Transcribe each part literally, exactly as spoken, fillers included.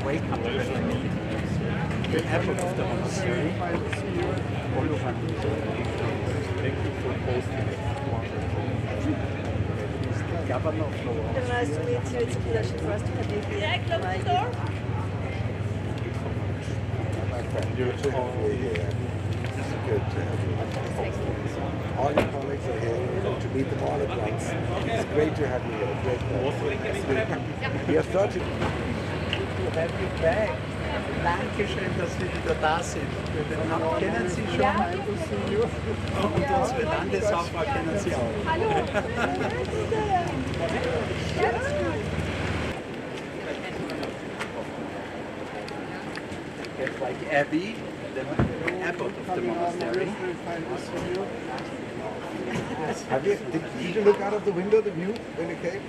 wake up the abbot of the monastery. Thank you for posting it. Governor of Kosovo. Nice to meet you. It's a pleasure for us to have you here. Yeah, close the door. My friend, you're too here. It's good to have you. All your colleagues are here. We're going to meet them all at once. It's great to have you here. Great to have you. We are starting. To have you back. Dankeschön, dass Sie wieder da sind. Wir kennen Sie schon. Und unsere Landeshauptfrau kennen Sie auch. Hallo. It's like Abbey, the abbot of the monastery. Have you, did, did you look out of the window, the view, when you came?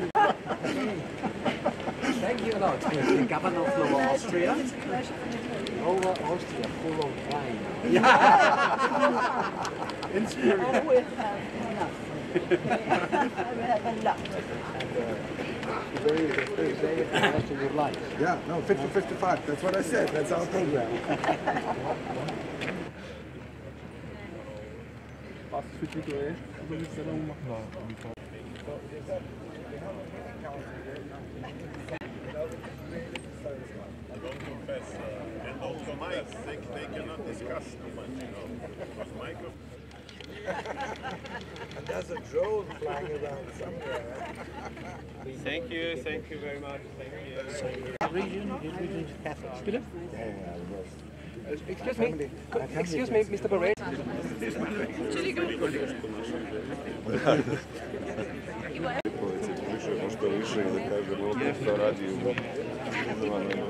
Thank you a lot. The governor of Lower Austria. Lower Austria, full of wine. Yeah. In spirit. I will have enough. I will have a lot. Very, very, very the rest of your life. Yeah, no, fit for fifty-five. That's what I said. That's our program. Don't confess. And also mics, they, they cannot discuss too much, you know. Because micro And there's a drone flying around somewhere. Thank you, thank you very much. Thank you. Region, his region is Catholic. Yeah, yeah, Excuse me, excuse me, Mister Barret. Možda više ili kažem, ono što radi u